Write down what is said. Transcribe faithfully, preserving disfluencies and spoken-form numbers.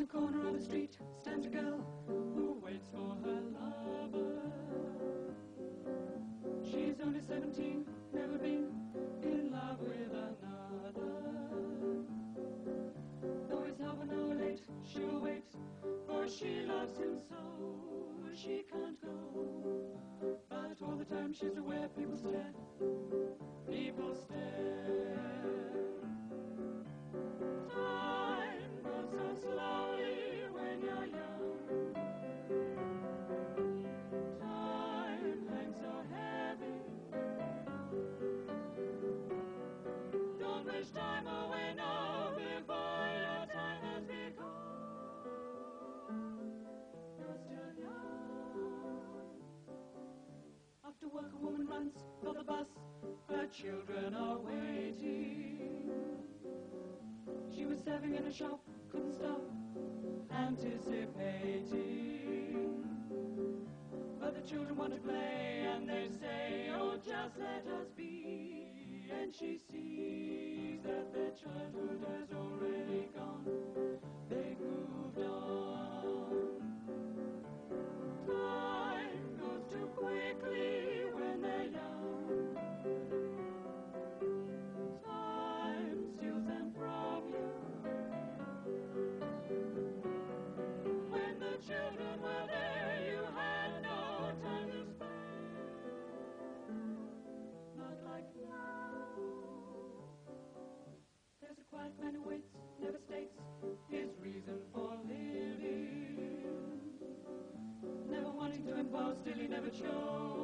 the corner of the street stands a girl who waits for her lover. She's only seventeen, never been in love with another. Though he's half an hour late, she'll wait, for she loves him so. She can't go, but all the time she's aware people stare, people stare. Time goes so slowly when you're young. Time hangs so heavy. Don't wish time away now before your time has begun. You're still young. After work a woman runs for the bus, her children are waiting. She was serving in a shop, couldn't stop anticipating. But the children want to play and they say, oh, just let us be. And she sees that their childhood has already gone. They've moved on. Time goes too quickly when they're young. Time steals them from you. When the children were there, you had no time to spare. Not like now. There's a quiet man who waits, never states his reason for living. Never wanting to impose, still he never chose.